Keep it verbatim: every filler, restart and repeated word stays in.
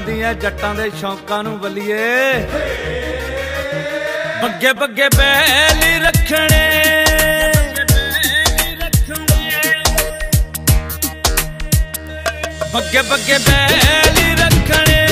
दियां जट्टां दे शौकां नूं वल्लीए बग्गे बग्गे बैल रखने बग्गे बग्गे बैल रखने